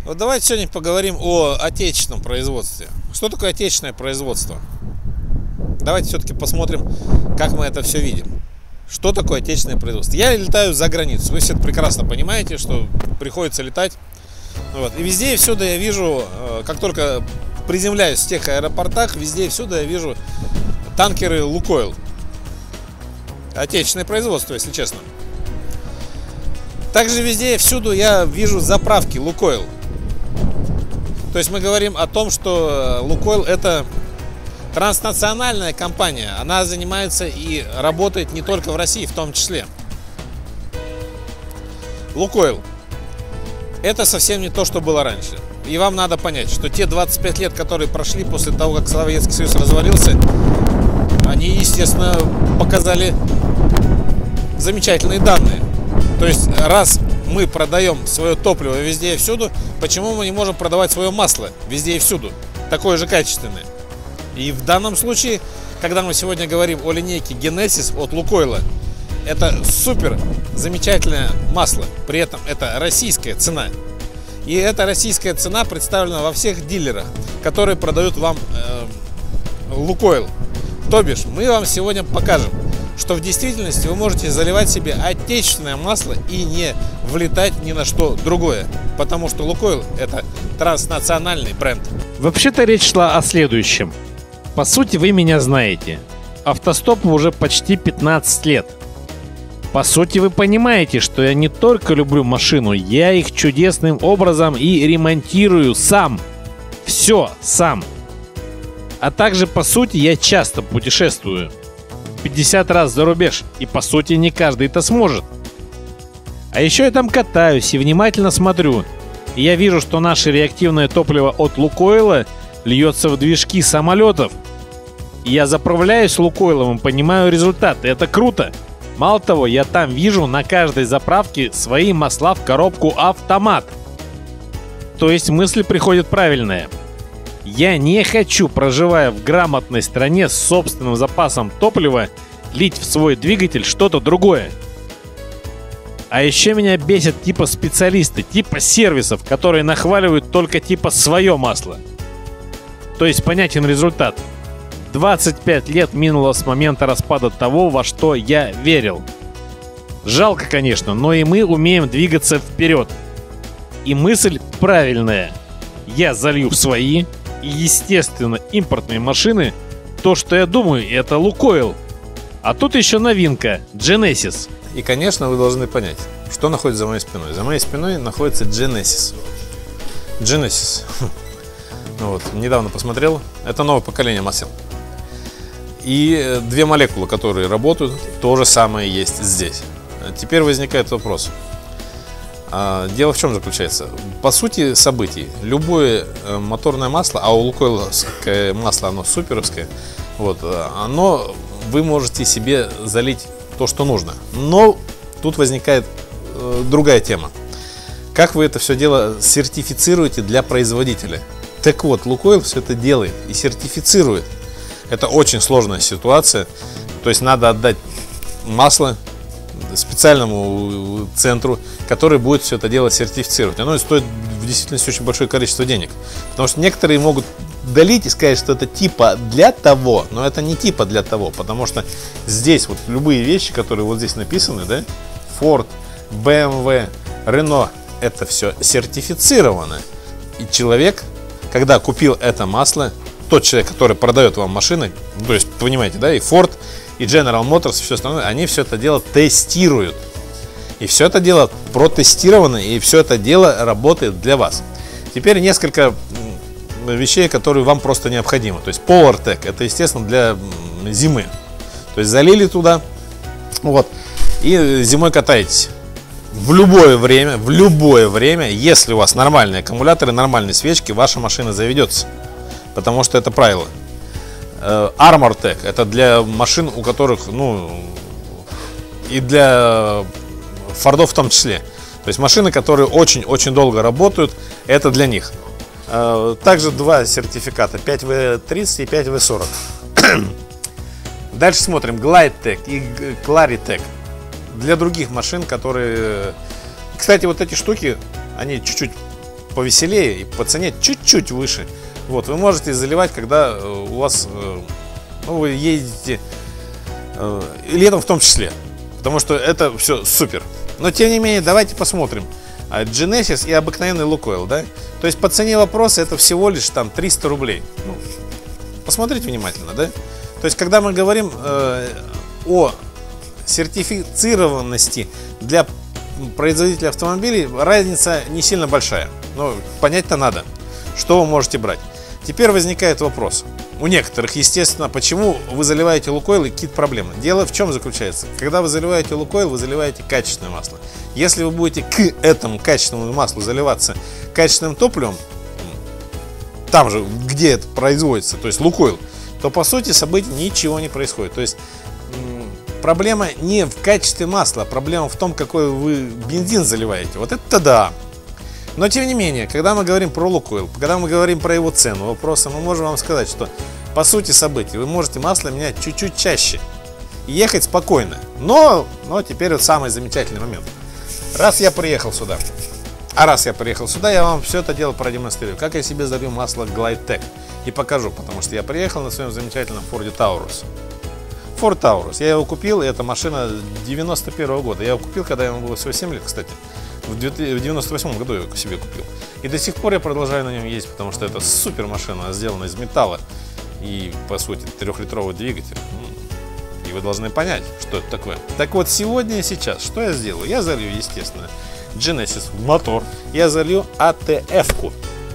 Вот давайте сегодня поговорим о отечественном производстве. Что такое отечественное производство? Давайте все-таки посмотрим, как мы это все видим. Что такое отечественное производство? Я летаю за границу. Вы все это прекрасно понимаете, что приходится летать. Вот. И везде и всюду я вижу, как только приземляюсь в тех аэропортах, везде и всюду я вижу танкеры Лукойл. Отечественное производство, если честно. Также везде и всюду я вижу заправки Лукойл. То есть мы говорим о том, что Лукойл — это транснациональная компания. Она занимается и работает не только в России, в том числе. Лукойл — это совсем не то, что было раньше. И вам надо понять, что те 25 лет, которые прошли после того, как Советский Союз развалился, они, естественно, показали замечательные данные. То есть, раз мы продаем свое топливо везде и всюду, почему мы не можем продавать свое масло везде и всюду, такое же качественное? И в данном случае, когда мы сегодня говорим о линейке Genesis от Лукойла, это супер замечательное масло, при этом это российская цена. И эта российская цена представлена во всех дилерах, которые продают вам Лукойл. То бишь, мы вам сегодня покажем, что в действительности вы можете заливать себе отечественное масло и не влетать ни на что другое. Потому что Лукойл — это транснациональный бренд. Вообще-то речь шла о следующем. По сути, вы меня знаете. Автостопу уже почти 15 лет. По сути, вы понимаете, что я не только люблю машину, я их чудесным образом и ремонтирую сам. Все сам. А также, по сути, я часто путешествую. 50 раз за рубеж, и по сути не каждый это сможет. А еще я там катаюсь и внимательно смотрю. И я вижу, что наше реактивное топливо от Лукойла льется в движки самолетов. И я заправляюсь Лукойлом и понимаю результат. Это круто. Мало того, я там вижу на каждой заправке свои масла в коробку автомат. То есть мысль приходит правильная. Я не хочу, проживая в грамотной стране с собственным запасом топлива, лить в свой двигатель что-то другое. А еще меня бесят типа специалисты, типа сервисов, которые нахваливают только типа свое масло. То есть понятен результат. 25 лет минуло с момента распада того, во что я верил. Жалко, конечно, но и мы умеем двигаться вперед. И мысль правильная. Я залью в свои, и, естественно, импортные машины, то, что я думаю, это Лукойл. А тут еще новинка — Genesis. И, конечно, вы должны понять, что находится за моей спиной. За моей спиной находится Genesis. Genesis. Вот, недавно посмотрел. Это новое поколение масел. И две молекулы, которые работают, то же самое есть здесь. Теперь возникает вопрос. Дело в чем заключается? По сути событий, любое моторное масло, а у лукойловское масло, оно суперовское, вот, вы можете себе залить то, что нужно. Но тут возникает другая тема. Как вы это все дело сертифицируете для производителя? Так вот, Лукойл все это делает и сертифицирует. Это очень сложная ситуация. То есть надо отдать масло специальному центру, который будет все это дело сертифицировать. Оно стоит в действительности очень большое количество денег. Потому что некоторые могут долить и сказать, что это типа для того, но это не типа для того, потому что здесь вот любые вещи, которые вот здесь написаны, да, Ford, BMW, Renault, это все сертифицировано. И человек, когда купил это масло, тот человек, который продает вам машины, то есть, понимаете, да, и Ford, и General Motors, и все остальное, они все это дело тестируют. И все это дело протестировано, и все это дело работает для вас. Теперь несколько вещей, которые вам просто необходимы. То есть PowerTech, это, естественно, для зимы. То есть залили туда, вот, и зимой катаетесь. В любое время, если у вас нормальные аккумуляторы, нормальные свечки, ваша машина заведется. Потому что это правило. ArmorTech — это для машин, у которых, ну, и для Фордов в том числе. То есть машины, которые очень-очень долго работают, это для них. Также два сертификата: 5W30 и 5W40. Dальше смотрим GlideTech и ClariTech. Для других машин, которые... Кстати, вот эти штуки, они чуть-чуть повеселее и по цене чуть-чуть выше. Вот, вы можете заливать, когда у вас, ну, вы едете летом в том числе, потому что это все супер. Но тем не менее, давайте посмотрим. Genesis и обыкновенный Lukoil, да? То есть по цене вопроса это всего лишь там 300 рублей. Ну, посмотрите внимательно, да? То есть когда мы говорим о сертифицированности для производителя автомобилей, разница не сильно большая. Но понять-то надо, что вы можете брать. Теперь возникает вопрос. У некоторых, естественно, почему вы заливаете Lukoil и какие-то проблемы. Дело в чем заключается? Когда вы заливаете Lukoil, вы заливаете качественное масло. Если вы будете к этому качественному маслу заливаться качественным топливом, там же, где это производится, то есть Lukoil, то по сути событий ничего не происходит. То есть проблема не в качестве масла, а проблема в том, какой вы бензин заливаете. Вот это да. Но тем не менее, когда мы говорим про Lukoil, когда мы говорим про его цену вопроса, мы можем вам сказать, что по сути событий вы можете масло менять чуть-чуть чаще и ехать спокойно. Но теперь вот самый замечательный момент. Раз я приехал сюда, я вам все это дело продемонстрирую, как я себе залью масло GlideTech и покажу, потому что я приехал на своем замечательном Ford Taurus. Ford Taurus, я его купил, и это машина 91 года. Я его купил, когда ему было всего 7 лет, кстати. В 98 году я его себе купил. И до сих пор я продолжаю на нем ездить, потому что это супер машина, она сделана из металла. И, по сути, 3-литровый двигатель. И вы должны понять, что это такое. Так вот, сегодня и сейчас, что я сделаю? Я залью, естественно, Genesis в мотор. Я залью ATF-ку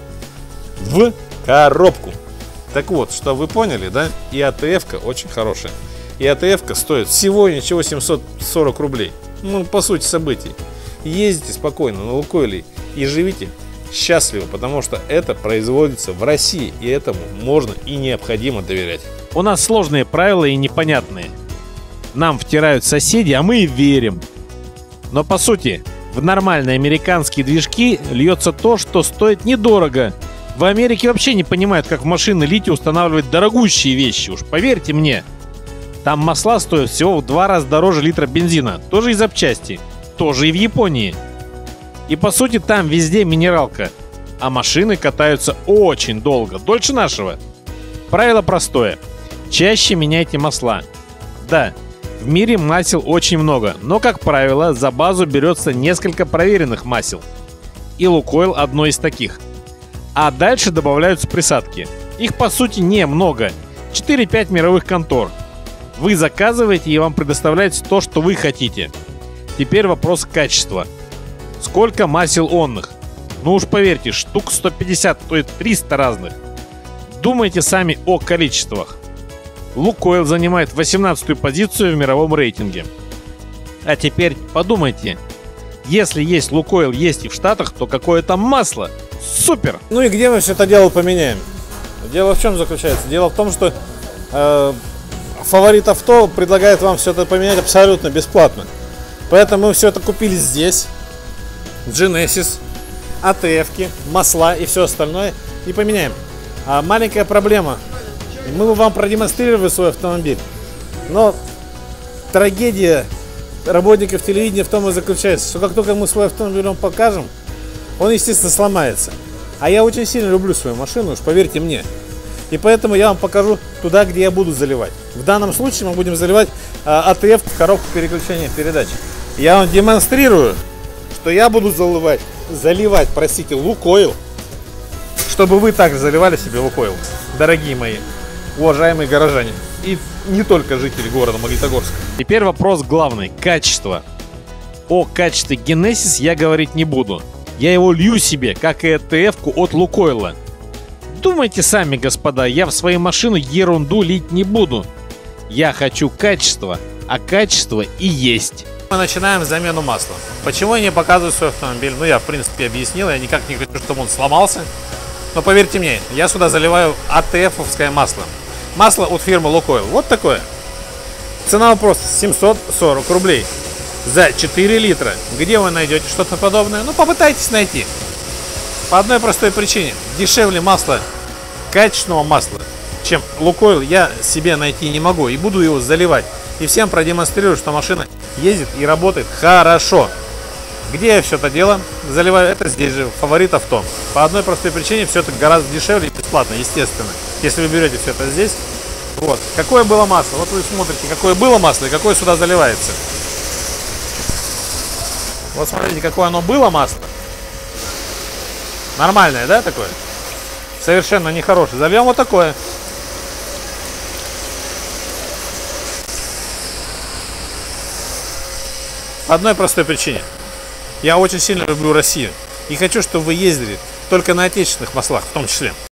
в коробку. Так вот, что вы поняли, да? И ATF-ка очень хорошая. И ATF-ка стоит всего ничего 740 рублей. Ну, по сути событий. Ездите спокойно на Lukoil и живите счастливо, потому что это производится в России, и этому можно и необходимо доверять. У нас сложные правила и непонятные. Нам втирают соседи, а мы и верим. Но по сути, в нормальные американские движки льется то, что стоит недорого. В Америке вообще не понимают, как в машины лить и устанавливать дорогущие вещи, уж поверьте мне. Там масла стоят всего в 2 раза дороже литра бензина, тоже и запчасти. Тоже и в Японии. И по сути там везде минералка. А машины катаются очень долго, дольше нашего. Правило простое. Чаще меняйте масла. Да, в мире масел очень много, но, как правило, за базу берется несколько проверенных масел. И Lukoil одно из таких. А дальше добавляются присадки. Их по сути немного. 4-5 мировых контор. Вы заказываете и вам предоставляется то, что вы хотите. Теперь вопрос качества. Сколько масел онных? Ну уж поверьте, штук 150, то и 300 разных. Думайте сами о количествах. Lukoil занимает 18-ю позицию в мировом рейтинге. А теперь подумайте. Если есть Lukoil, есть и в Штатах, то какое там масло? Супер! Ну и где мы все это дело поменяем? Дело в чем заключается? Дело в том, что Фаворит Авто предлагает вам все это поменять абсолютно бесплатно. Поэтому мы все это купили здесь. Genesis, ATF-ки, масла и все остальное. И поменяем. А маленькая проблема. Мы вам продемонстрировали свой автомобиль. Но трагедия работников телевидения в том и заключается, что как только мы свой автомобиль вам покажем, он, естественно, сломается. А я очень сильно люблю свою машину, уж поверьте мне. И поэтому я вам покажу туда, где я буду заливать. В данном случае мы будем заливать ATF в коробку переключения передач. Я вам демонстрирую, что я буду заливать, Lukoil, чтобы вы также заливали себе Lukoil, дорогие мои, уважаемые горожане. И не только жители города Магнитогорска. Теперь вопрос главный – качество. О качестве Genesis я говорить не буду. Я его лью себе, как и ATF-ку от Lukoil. Думайте сами, господа, я в свою машину ерунду лить не буду. Я хочу качество, а качество и есть. Мы начинаем замену масла. Почему я не показываю свой автомобиль? Ну, я, в принципе, объяснил. Я никак не хочу, чтобы он сломался. Но поверьте мне, я сюда заливаю ATF-овское масло. Масло от фирмы Lukoil. Вот такое. Цена вопроса 740 рублей за 4 литра. Где вы найдете что-то подобное? Ну, попытайтесь найти. По одной простой причине. Дешевле масла, качественного масла, чем Lukoil, я себе найти не могу. И буду его заливать. И всем продемонстрирую, что машина ездит и работает хорошо. Где я все это дело заливаю? Это здесь же, Фаворит Авто. По одной простой причине, все это гораздо дешевле и бесплатно, естественно. Если вы берете все это здесь. Вот. Какое было масло? Вот вы смотрите, какое было масло и какое сюда заливается. Вот смотрите, какое оно было масло. Нормальное, да, такое? Совершенно нехорошее. Зальем вот такое. По одной простой причине. Я очень сильно люблю Россию. И хочу, чтобы вы ездили только на отечественных маслах, в том числе.